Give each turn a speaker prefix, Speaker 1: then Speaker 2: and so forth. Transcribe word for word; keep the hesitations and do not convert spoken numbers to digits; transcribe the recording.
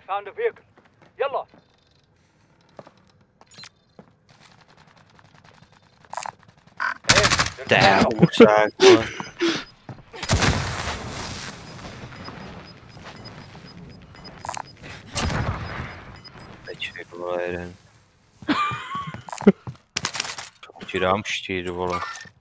Speaker 1: found a vehicle. Yalla.
Speaker 2: Damn, exactly. Večer, vole, jeden. Ti dám štír, vole.